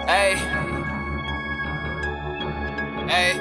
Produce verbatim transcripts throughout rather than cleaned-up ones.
Hey. Hey.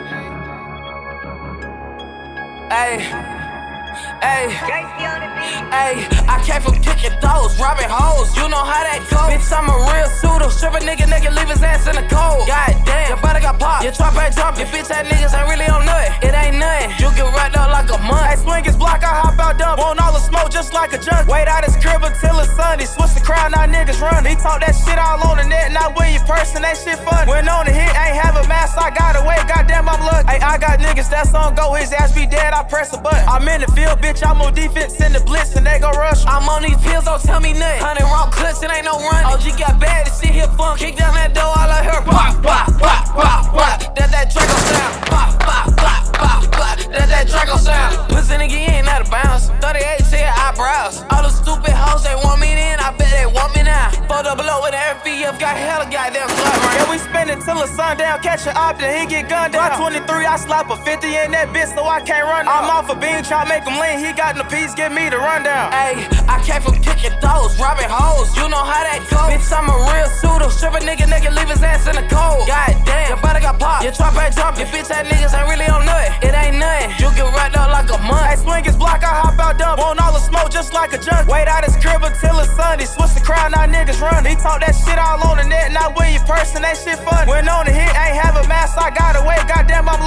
Hey. Hey. Hey. I came from kicking doors, robbing hoes. You know how that goes. Bitch, I'm a real shooter. Strip a nigga, nigga, leave his ass in the cold. God damn, your body got popped. Your trap ain't dropped. Your bitch ass niggas ain't really on nothing. It ain't nothing. You get wrapped up like a month. Hey, swing his block, I hop out dumb. Want all the smoke just like a junk. Wait out his crib until it's Sunday. Switch the crowd, now niggas run. He talk that shit all on the net, not with your person, that shit fun. When on the hit, ain't have a mask, I got away. Goddamn, I'm lucky. Hey, I got niggas that's on go, his ass be dead, I press a button. I'm in the field, bitch, I'm on defense in the blitz, and they gon' rush. I'm on these pills, don't tell me nothing. Hundred raw clips, it ain't no run. O G got bad, this shit here fun. Kick down that door, all I heard, pop, pop, pop, pop, pop. That that Draco sound. Pop, pop, pop, pop, pop. That that Draco sound. Pussy nigga, you ain't out of bounds. thirty-eight to your eyebrows. All the stupid hoes, they want me then, I bet they want me now. Four double O with R V F, got hella goddamn club, right? Yeah, we spend it till the sun down, catch an op, then he get gunned down. twenty-three, I slap a fifty in that bitch, so I can't run down. I'm off a bean, try make him lean, he got in the piece, give me the rundown. Hey, I came from kicking doors, robbing hoes, you know how that goes. Bitch, I'm a real shooter, strip a nigga, nigga, leave his ass in the cold. God damn, your body got popped, your trap ain't dropped, your bitch ass niggas ain't really on nothing. It ain't nothing, you get wrapped up like a month. Hey, swing his block, I hop out dumb, want all the smoke just like a junk. Wait out his crib until it's Sunday, switch the crowd, now niggas run. He talk that shit all on the net, not with your person, that shit fun. When on the hit, ain't have a mask, I got away, goddamn, I'm